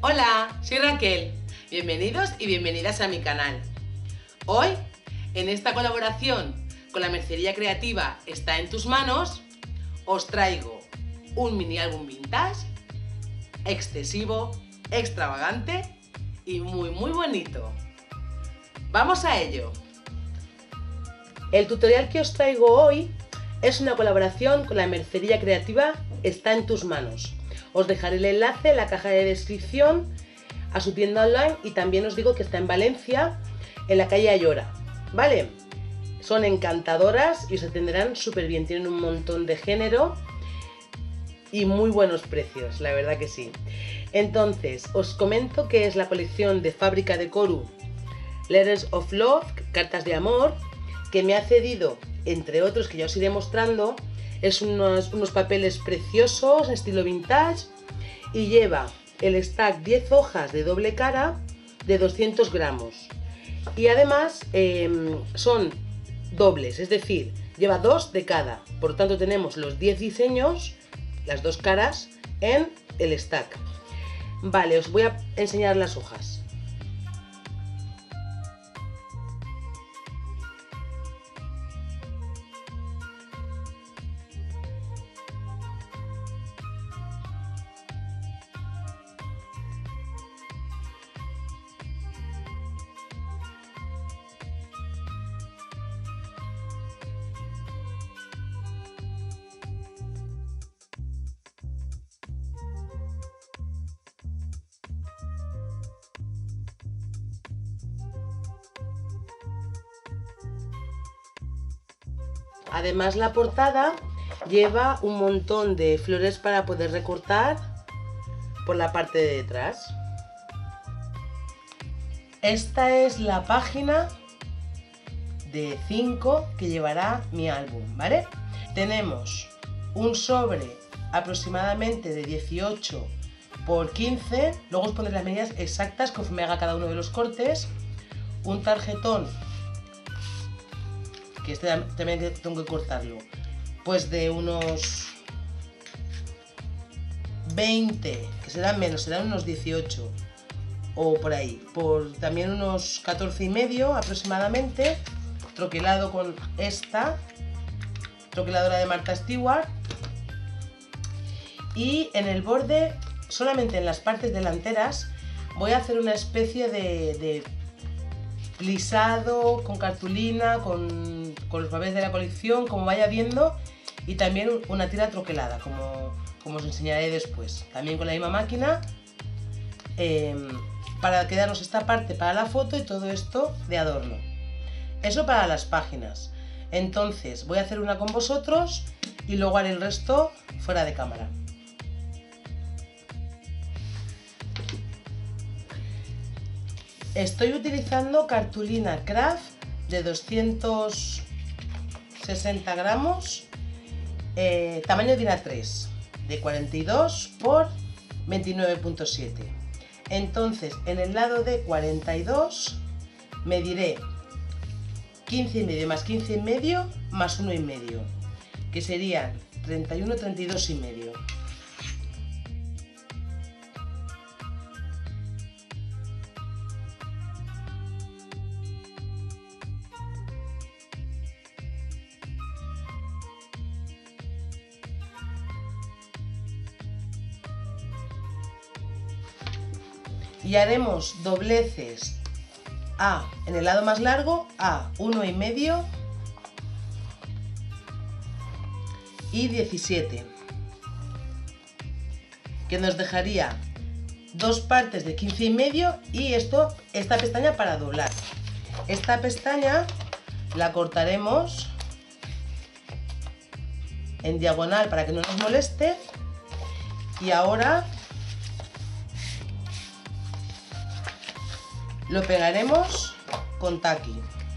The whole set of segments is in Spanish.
Hola, soy Raquel. Bienvenidos y bienvenidas a mi canal. Hoy, en esta colaboración con la mercería creativa Está en tus manos, os traigo un mini álbum vintage, excesivo, extravagante y muy bonito. ¡Vamos a ello! El tutorial que os traigo hoy es una colaboración con la mercería creativa Está en tus manos. Os dejaré el enlace en la caja de descripción a su tienda online y también os digo que está en Valencia, en la calle Ayora, ¿vale? Son encantadoras y os atenderán súper bien, tienen un montón de género y muy buenos precios, la verdad que sí. Entonces, os comento que es la colección de Fábrica de Coru Letters of Love, cartas de amor, que me ha cedido, entre otros que ya os iré mostrando. Es unos papeles preciosos, estilo vintage, y lleva el stack 10 hojas de doble cara de 200 gramos. Y además son dobles, es decir, lleva 2 de cada. Por tanto tenemos los 10 diseños, las dos caras, en el stack. Vale, os voy a enseñar las hojas. Además, la portada lleva un montón de flores para poder recortar por la parte de detrás. Esta es la página de 5 que llevará mi álbum, ¿vale? Tenemos un sobre aproximadamente de 18 por 15, luego os pondré las medidas exactas conforme haga cada uno de los cortes, un tarjetón, que este también tengo que cortarlo, pues de unos 20, que serán menos, serán unos 18 o por ahí, por también unos 14 y medio aproximadamente, troquelado con esta troqueladora de Martha Stewart. Y en el borde, solamente en las partes delanteras, voy a hacer una especie de plisado con cartulina, con los papeles de la colección, como vaya viendo, y también una tira troquelada, como os enseñaré después, también con la misma máquina, para quedarnos esta parte para la foto y todo esto de adorno. Eso para las páginas. Entonces voy a hacer una con vosotros y luego haré el resto fuera de cámara. Estoy utilizando cartulina Craft de 260 gramos, tamaño DIN A3, de 42 por 29.7. Entonces, en el lado de 42 mediré 15,5 más 15,5 más 1,5, que serían 31, 32,5. Y haremos dobleces en el lado más largo a 1,5 y 17, que nos dejaría dos partes de 15,5 y esta pestaña para doblar. Esta pestaña la cortaremos en diagonal para que no nos moleste, y ahora lo pegaremos con taqui.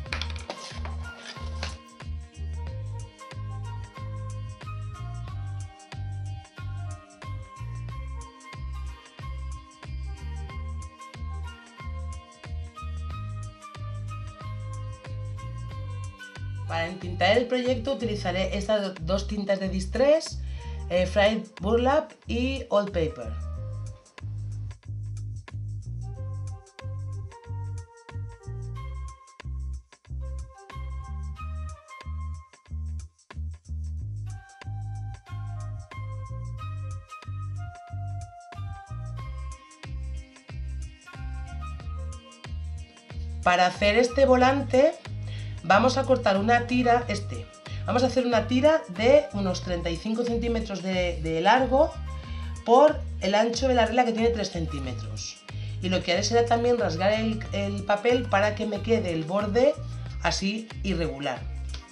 Para entintar el proyecto utilizaré estas dos tintas de Distress, Fried Burlap y Old Paper. Para hacer este volante vamos a cortar una tira, vamos a hacer una tira de unos 35 centímetros de largo por el ancho de la regla, que tiene 3 centímetros. Y lo que haré será también rasgar el papel para que me quede el borde así irregular.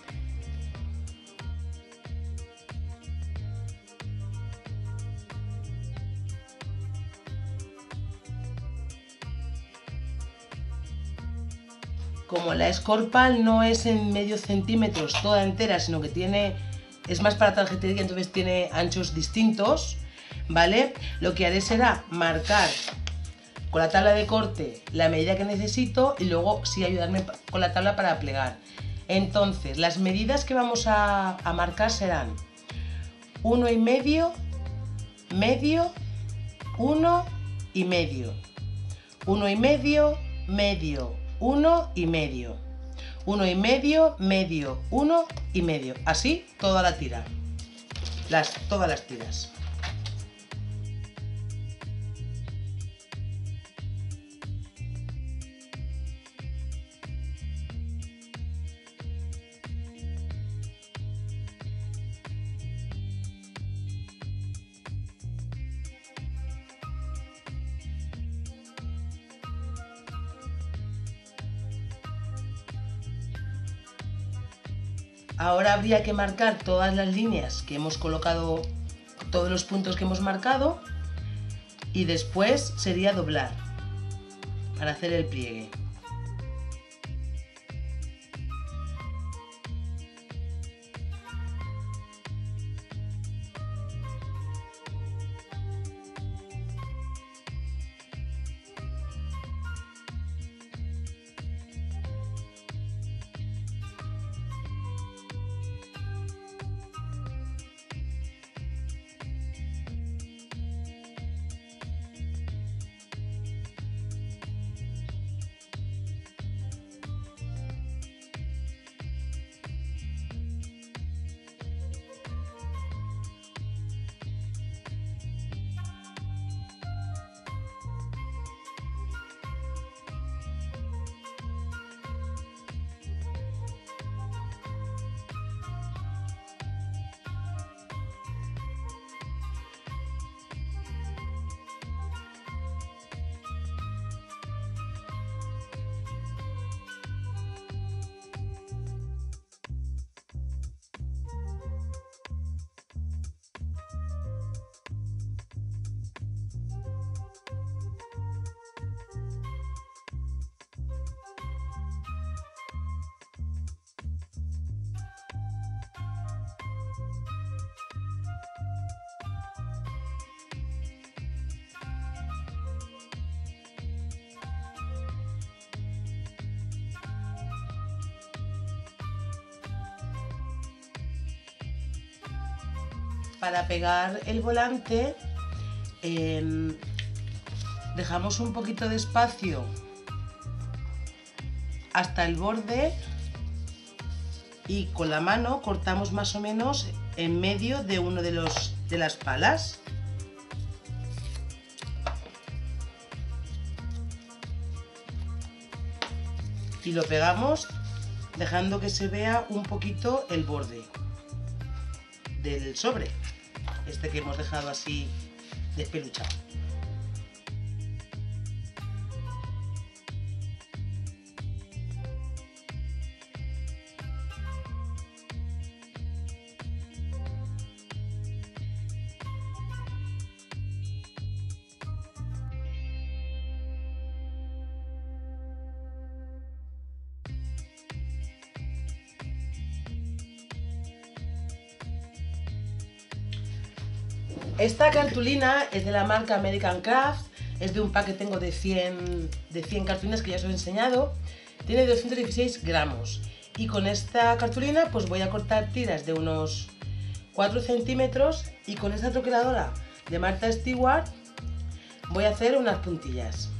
Como la Scorpal no es en medio centímetros toda entera, sino que es más para tarjetería, entonces tiene anchos distintos, ¿vale? Lo que haré será marcar con la tabla de corte la medida que necesito y luego sí ayudarme con la tabla para plegar. Entonces, las medidas que vamos a marcar serán 1,5, medio, 1 y medio, 1,5, medio, 1 y medio, 1,5, medio, 1 y medio. Así toda la tira, todas las tiras. Ahora habría que marcar todas las líneas que hemos colocado, todos los puntos que hemos marcado, y después sería doblar para hacer el pliegue. Para pegar el volante dejamos un poquito de espacio hasta el borde y con la mano cortamos más o menos en medio de uno de las palas. Y lo pegamos dejando que se vea un poquito el borde del sobre, que hemos dejado así despeluchado. Esta cartulina es de la marca American Craft, es de un pack que tengo de 100 cartulinas que ya os he enseñado, tiene 216 gramos y con esta cartulina pues voy a cortar tiras de unos 4 centímetros y con esta troqueladora de Martha Stewart voy a hacer unas puntillas.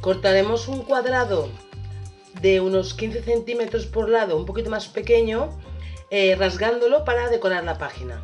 Cortaremos un cuadrado de unos 15 centímetros por lado, un poquito más pequeño, rasgándolo para decorar la página.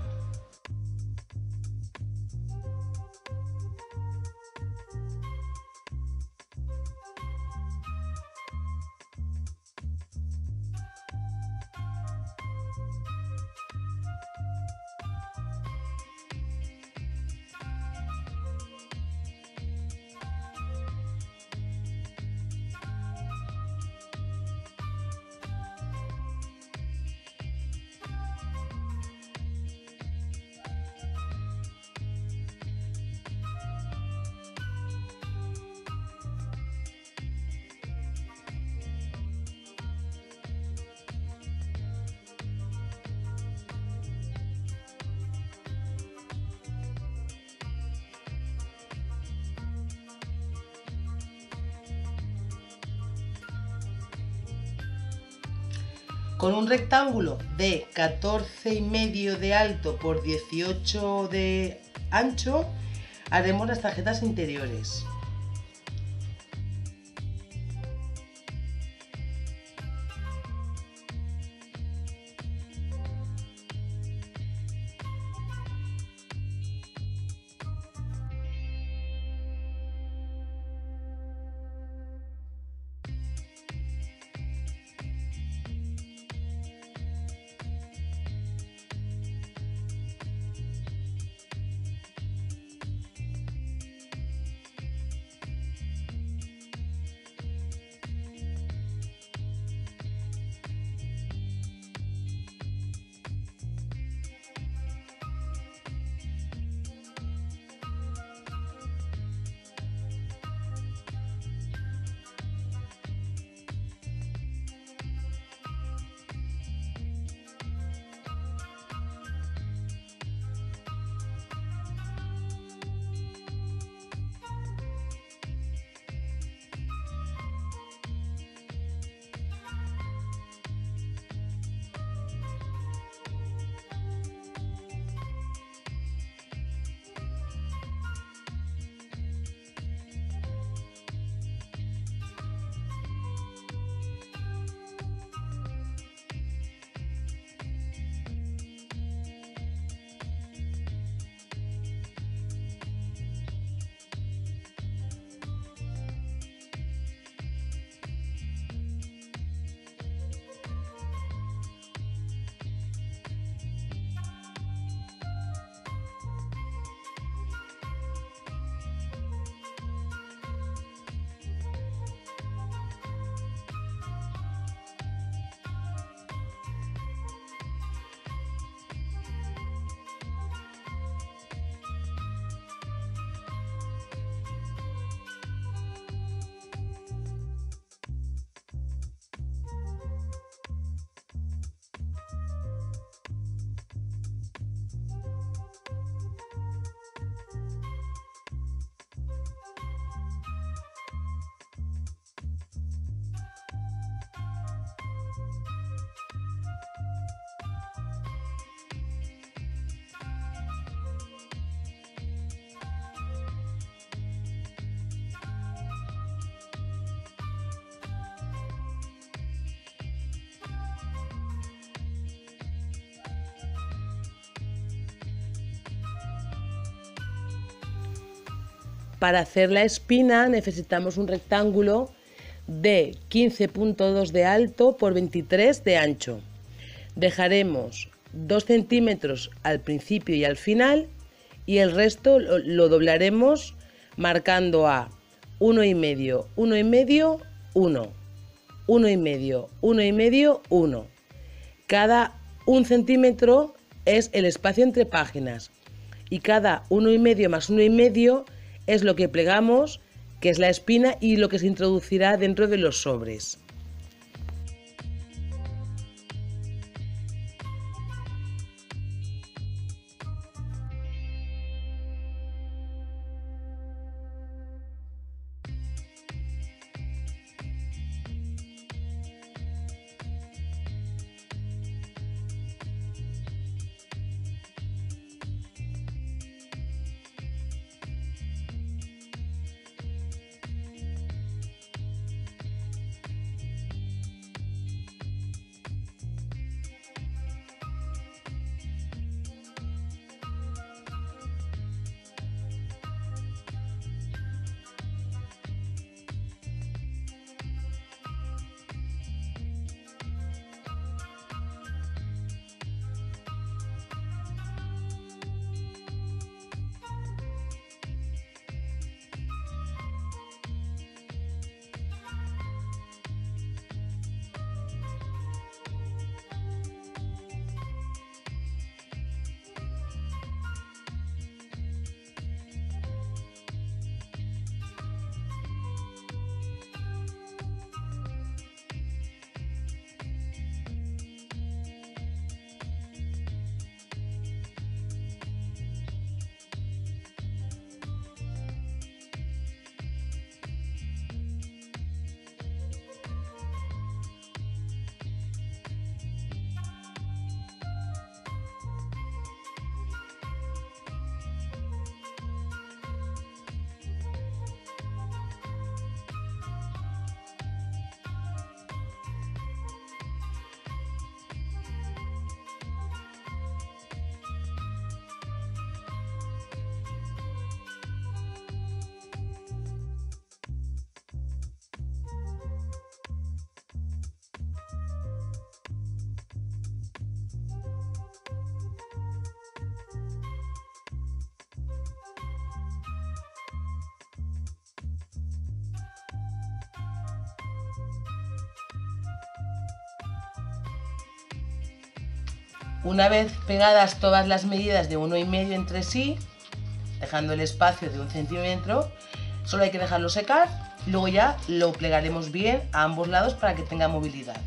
Con un rectángulo de 14,5 de alto por 18 de ancho haremos las tarjetas interiores. Para hacer la espina necesitamos un rectángulo de 15,2 de alto por 23 de ancho. Dejaremos 2 centímetros al principio y al final y el resto lo doblaremos marcando a 1,5, 1,5, 1, 1,5, 1,5, 1. Cada 1 centímetro es el espacio entre páginas y cada 1,5 más 1,5 es lo que plegamos, que es la espina y lo que se introducirá dentro de los sobres. Una vez pegadas todas las medidas de 1,5 entre sí, dejando el espacio de 1 centímetro, solo hay que dejarlo secar y luego ya lo plegaremos bien a ambos lados para que tenga movilidad.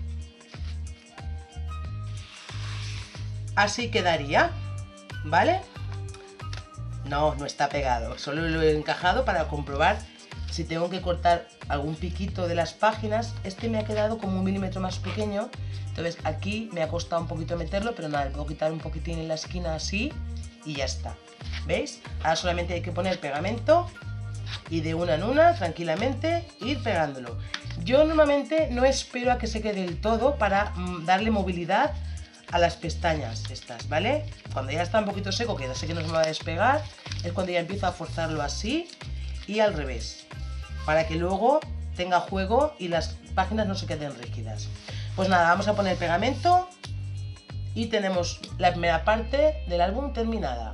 Así quedaría, ¿vale? No, no está pegado, solo lo he encajado para comprobar si tengo que cortar algún piquito de las páginas. Este me ha quedado como 1 milímetro más pequeño, entonces aquí me ha costado un poquito meterlo, pero nada, le puedo quitar un poquitín en la esquina así y ya está. ¿Veis? Ahora solamente hay que poner pegamento y de una en una, tranquilamente, ir pegándolo. Yo normalmente no espero a que seque del todo para darle movilidad a las pestañas estas, ¿vale? Cuando ya está un poquito seco, que ya sé que no se me va a despegar, es cuando ya empiezo a forzarlo así y al revés, para que luego tenga juego y las páginas no se queden rígidas. Pues nada, vamos a poner pegamento y tenemos la primera parte del álbum terminada.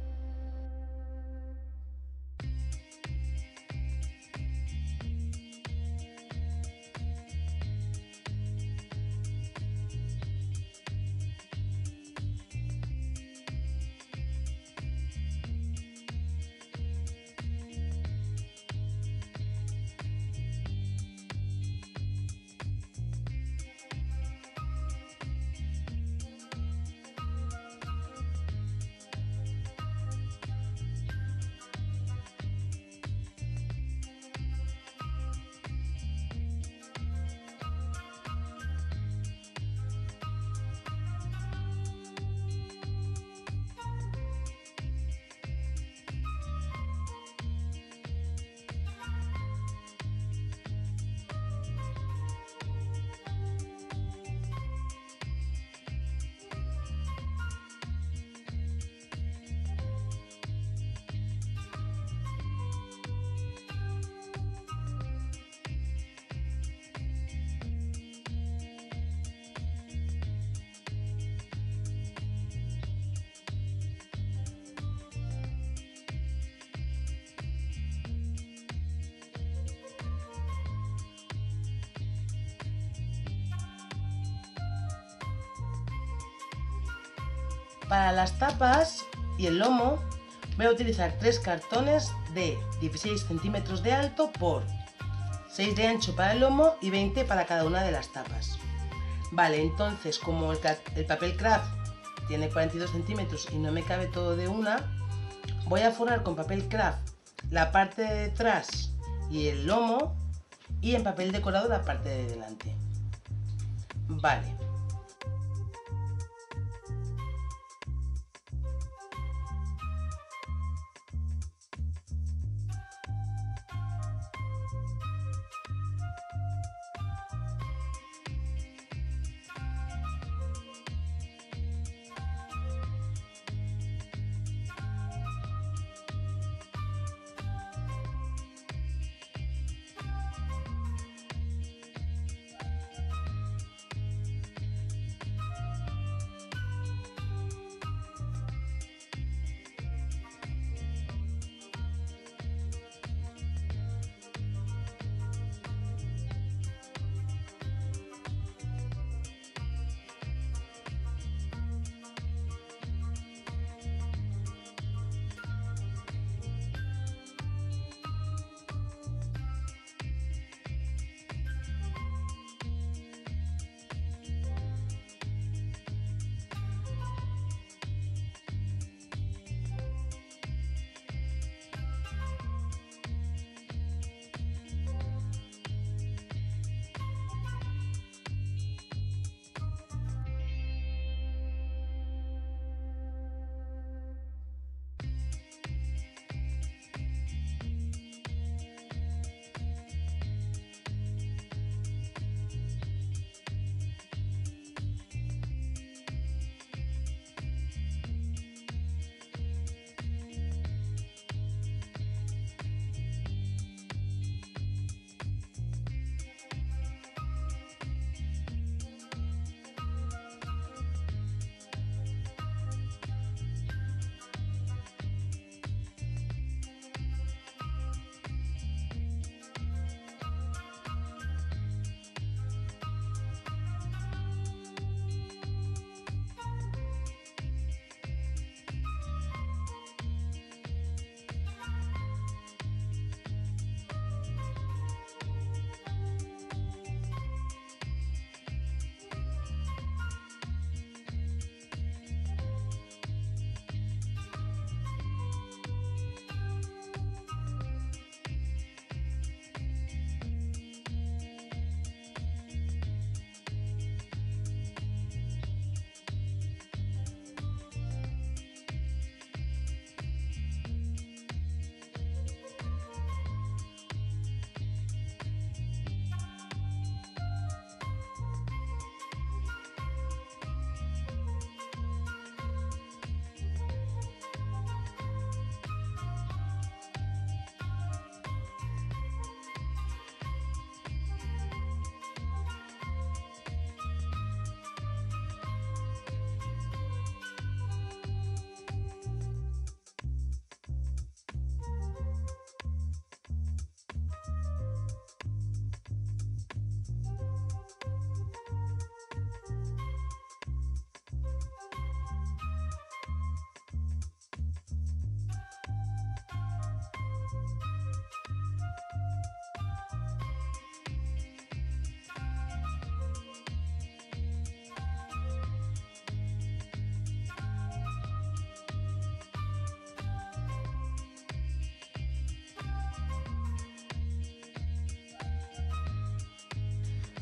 Para las tapas y el lomo voy a utilizar 3 cartones de 16 centímetros de alto por 6 de ancho para el lomo y 20 para cada una de las tapas. Vale, entonces como el papel craft tiene 42 centímetros y no me cabe todo de una, voy a forrar con papel craft la parte de detrás y el lomo y en papel decorado la parte de delante. Vale.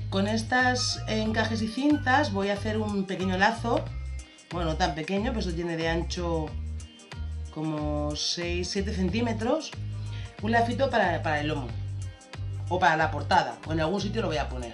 Con estas encajes y cintas voy a hacer un pequeño lazo, bueno, no tan pequeño, pero esto tiene de ancho como 6-7 centímetros, un lacito para el lomo, o para la portada, o en algún sitio lo voy a poner.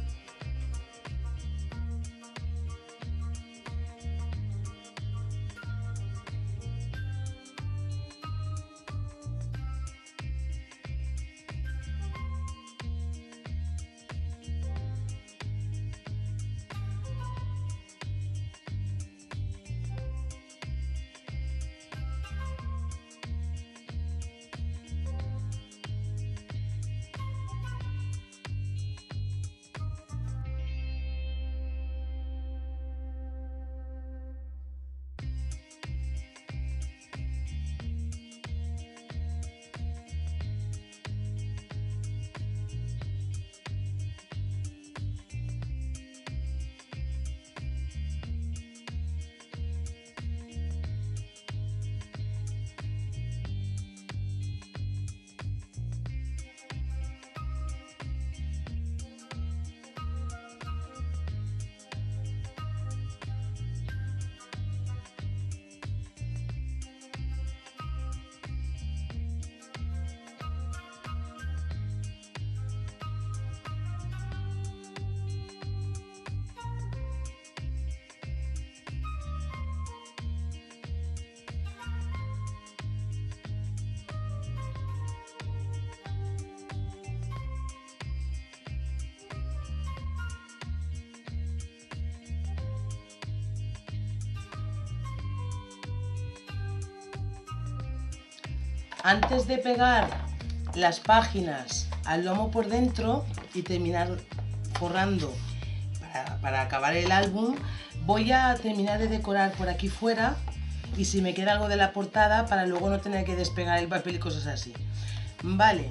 Antes de pegar las páginas al lomo por dentro y terminar forrando para acabar el álbum, voy a terminar de decorar por aquí fuera y si me queda algo de la portada para luego no tener que despegar el papel y cosas así. Vale.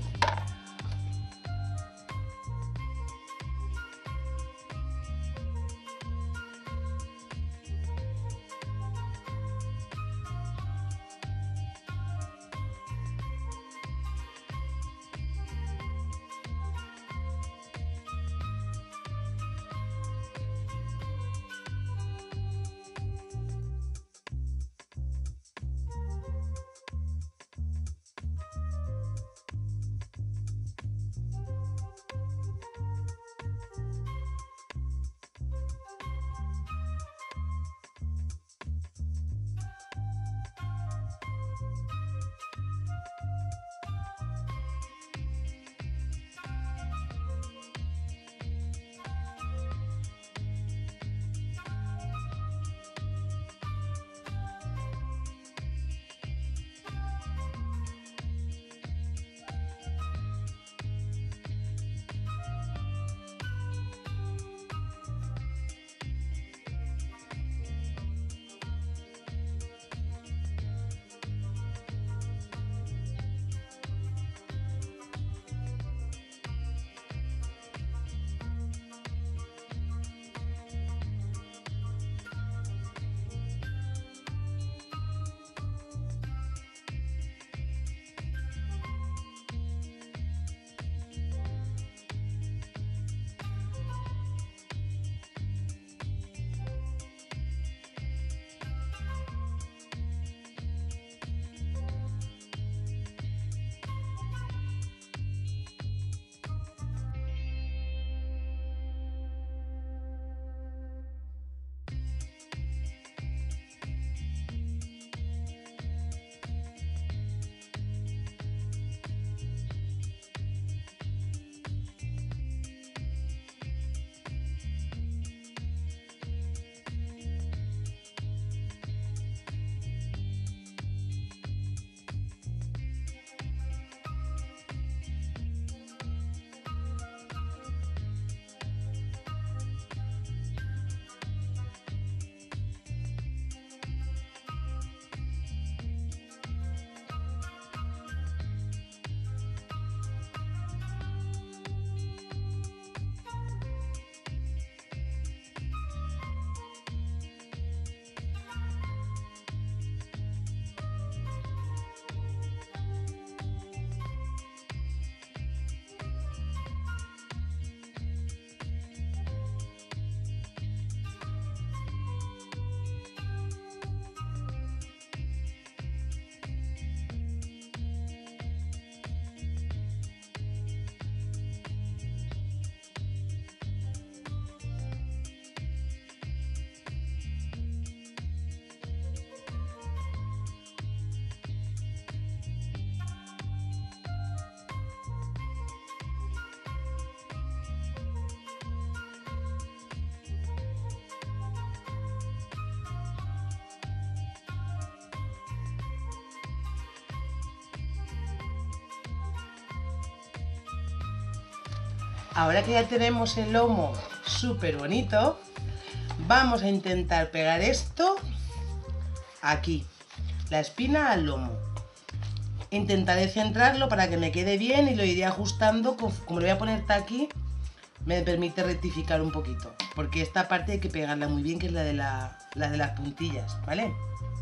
Ahora que ya tenemos el lomo súper bonito, vamos a intentar pegar esto aquí, la espina al lomo. Intentaré centrarlo para que me quede bien y lo iré ajustando, como le voy a poner aquí, me permite rectificar un poquito, porque esta parte hay que pegarla muy bien, que es la de las puntillas, ¿vale?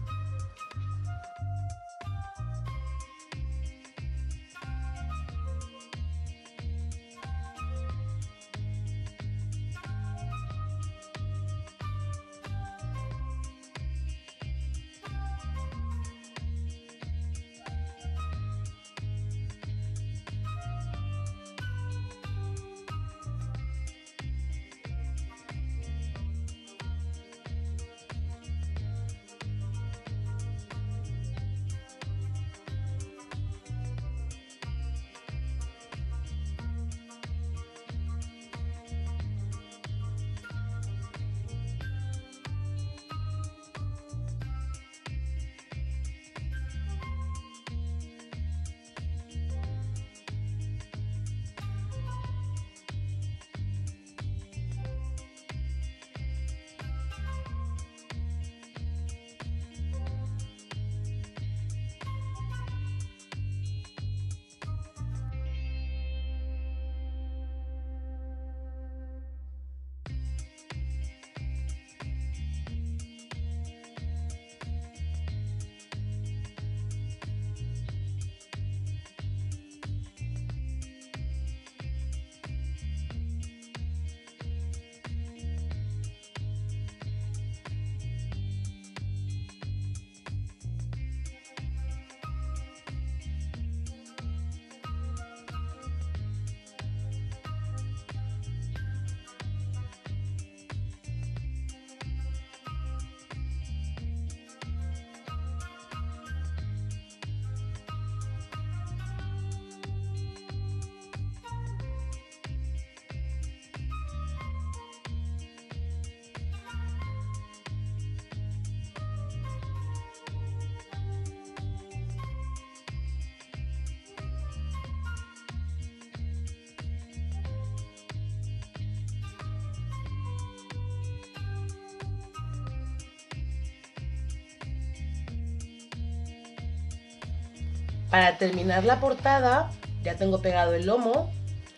Para terminar la portada, ya tengo pegado el lomo,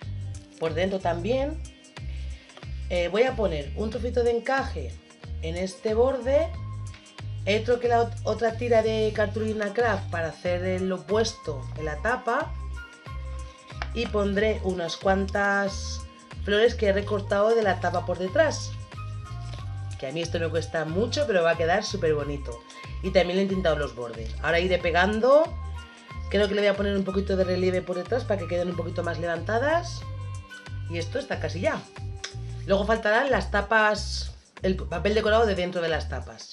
por dentro también. Voy a poner un trocito de encaje en este borde. He troquelado otra tira de cartulina craft para hacer lo opuesto en la tapa. Y pondré unas cuantas flores que he recortado de la tapa por detrás. Que a mí esto me cuesta mucho, pero va a quedar súper bonito. Y también le he tintado los bordes. Ahora iré pegando. Creo que le voy a poner un poquito de relieve por detrás para que queden un poquito más levantadas. Y esto está casi ya. Luego faltarán las tapas, el papel decorado de dentro de las tapas.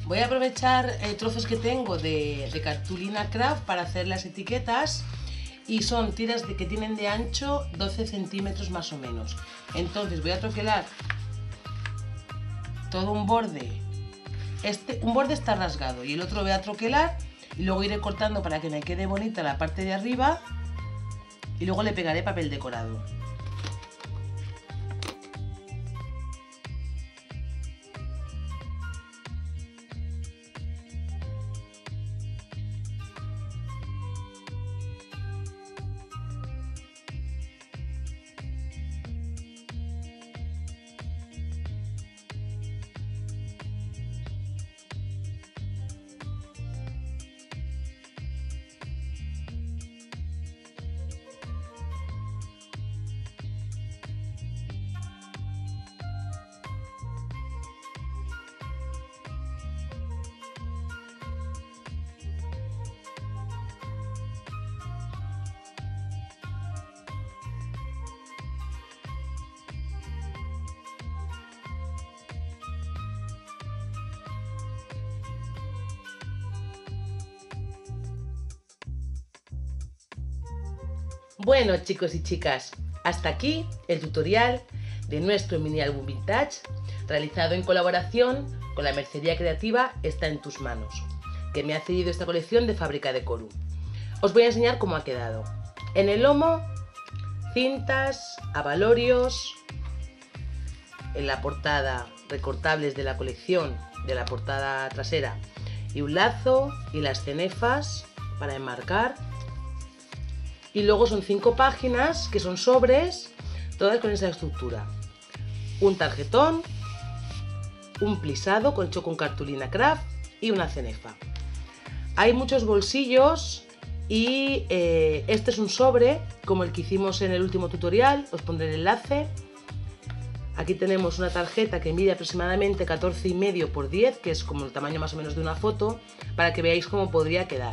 Voy a aprovechar trozos que tengo de cartulina craft para hacer las etiquetas y son tiras que tienen de ancho 12 centímetros más o menos. Entonces voy a troquelar todo un borde. Un borde está rasgado y el otro voy a troquelar y luego iré cortando para que me quede bonita la parte de arriba y luego le pegaré papel decorado. Bueno, chicos y chicas, hasta aquí el tutorial de nuestro mini álbum vintage realizado en colaboración con la mercería creativa Está en tus manos, que me ha cedido esta colección de Fábrica de Coru. Os voy a enseñar cómo ha quedado. En el lomo, cintas, abalorios, en la portada recortables de la colección de la portada trasera y un lazo y las cenefas para enmarcar. Y luego son 5 páginas que son sobres, todas con esa estructura. Un tarjetón, un plisado hecho con cartulina craft y una cenefa. Hay muchos bolsillos y este es un sobre como el que hicimos en el último tutorial, os pondré el enlace. Aquí tenemos una tarjeta que mide aproximadamente 14,5 por 10, que es como el tamaño más o menos de una foto, para que veáis cómo podría quedar.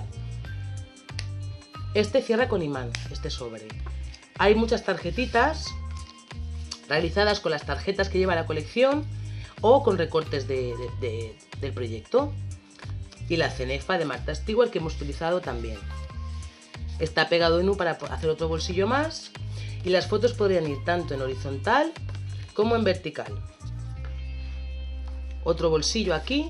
Este cierra con imán, este sobre. Hay muchas tarjetitas realizadas con las tarjetas que lleva la colección o con recortes del proyecto. Y la cenefa de Martha Stewart que hemos utilizado también. Está pegado en U para hacer otro bolsillo más. Y las fotos podrían ir tanto en horizontal como en vertical. Otro bolsillo aquí.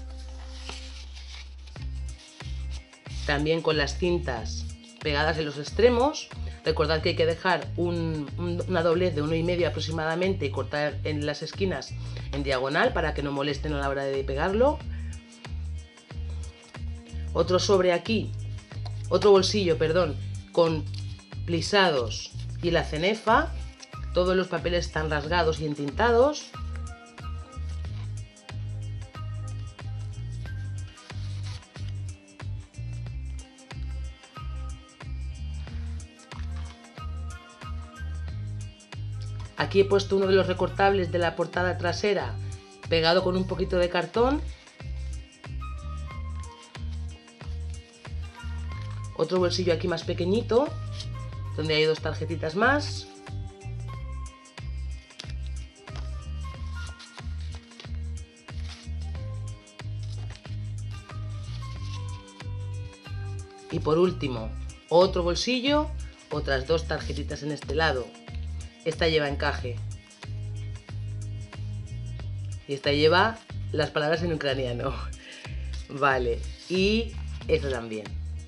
También con las cintas pegadas en los extremos. Recordad que hay que dejar una doblez de 1,5 aproximadamente y cortar en las esquinas en diagonal para que no molesten a la hora de pegarlo. Otro sobre aquí, otro bolsillo, perdón, con plisados y la cenefa. Todos los papeles están rasgados y entintados. Aquí he puesto uno de los recortables de la portada trasera pegado con un poquito de cartón. Otro bolsillo aquí más pequeñito, donde hay 2 tarjetitas más. Y por último, otro bolsillo, otras 2 tarjetitas en este lado. Esta lleva encaje. Y esta lleva las palabras en ucraniano. Vale, y esta también.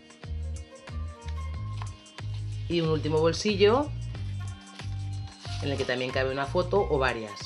Y un último bolsillo en el que también cabe una foto o varias.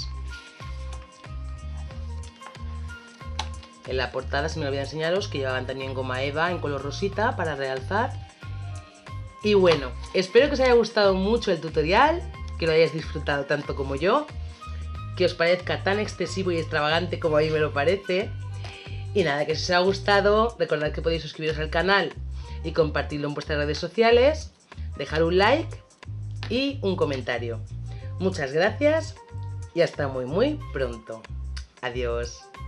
En la portada se me olvidó enseñaros que llevaban también goma eva en color rosita para realzar. Y bueno, espero que os haya gustado mucho el tutorial, que lo hayáis disfrutado tanto como yo, que os parezca tan excesivo y extravagante como a mí me lo parece. Y nada, que si os ha gustado, recordad que podéis suscribiros al canal y compartirlo en vuestras redes sociales, dejar un like y un comentario. Muchas gracias y hasta muy pronto. Adiós.